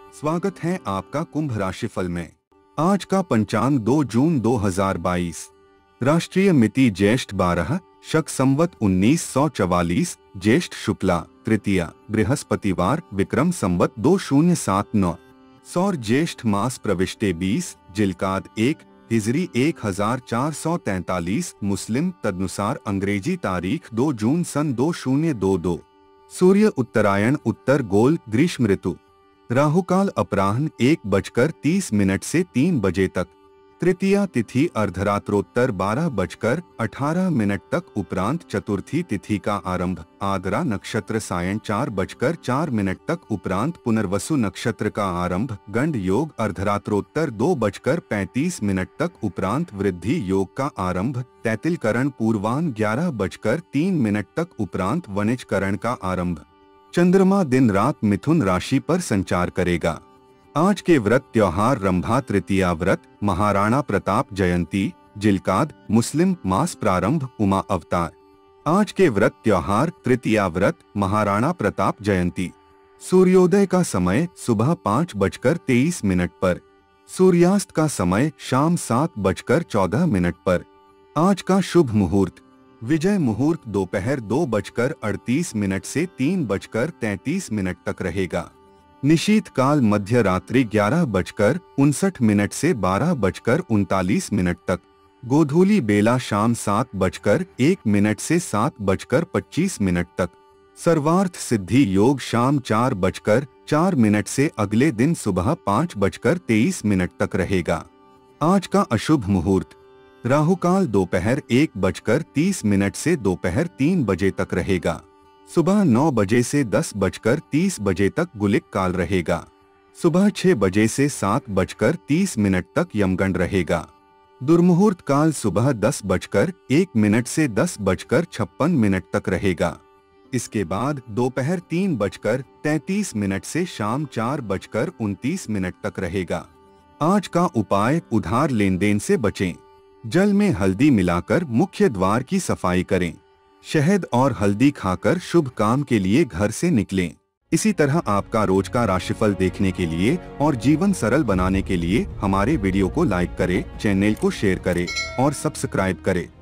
स्वागत है आपका कुंभ राशिफल में। आज का पंचांग 2 जून 2022। राष्ट्रीय मिति ज्येष्ठ 12, शक संवत 1944, ज्येष्ठ शुक्ला तृतीया, बृहस्पतिवार, विक्रम संवत 2079। सौर ज्येष्ठ मास प्रविष्टे 20, जिलकाद 1, हिजरी 1443, मुस्लिम तदनुसार अंग्रेजी तारीख 2 जून सन 2022। सूर्य उत्तरायण उत्तर गोल ग्रीष्म ऋतु। राहुकाल अपराह्न 1:30 से 3 बजे तक। तृतीया तिथि अर्धरात्रोत्तर 12:18 तक उपरांत चतुर्थी तिथि का आरंभ आद्रा नक्षत्र सायं 4:04 तक उपरांत पुनर्वसु नक्षत्र का आरंभ गंड योग अर्धरात्रोत्तर 2:35 तक उपरांत वृद्धि योग का आरंभ तैतिलकरण पूर्वाह्न 11:03 तक उपरांत वनिजकरण का आरंभ। चंद्रमा दिन रात मिथुन राशि पर संचार करेगा। आज के व्रत त्योहार रंभा तृतीया व्रत, महाराणा प्रताप जयंती, जिलकाद, मुस्लिम मास प्रारंभ, उमा अवतार। आज के व्रत त्योहार तृतीया व्रत, महाराणा प्रताप जयंती। सूर्योदय का समय सुबह 5:23 पर। सूर्यास्त का समय शाम 7:14 पर। आज का शुभ मुहूर्त विजय मुहूर्त दोपहर 2:38 से 3:33 तक रहेगा। निशीत काल मध्य रात्रि 11:59 से 12:39 तक। गोधूली बेला शाम 7:01 से 7:25 तक। सर्वार्थ सिद्धि योग शाम 4:04 से अगले दिन सुबह 5:23 तक रहेगा। आज का अशुभ मुहूर्त राहुकाल दोपहर 1:30 से दोपहर 3 बजे तक रहेगा। सुबह 9 बजे से 10:30 तक गुलिक काल रहेगा। सुबह 6 बजे से 7:30 तक यमगंड रहेगा। दुर्मुहूर्त काल सुबह 10:01 से 10:56 तक रहेगा। इसके बाद दोपहर 3:33 से शाम 4:29 तक रहेगा। आज का उपाय उधार लेन देन से बचें। जल में हल्दी मिलाकर मुख्य द्वार की सफाई करें। शहद और हल्दी खाकर शुभ काम के लिए घर से निकलें। इसी तरह आपका रोज का राशिफल देखने के लिए और जीवन सरल बनाने के लिए हमारे वीडियो को लाइक करें, चैनल को शेयर करें और सब्सक्राइब करें।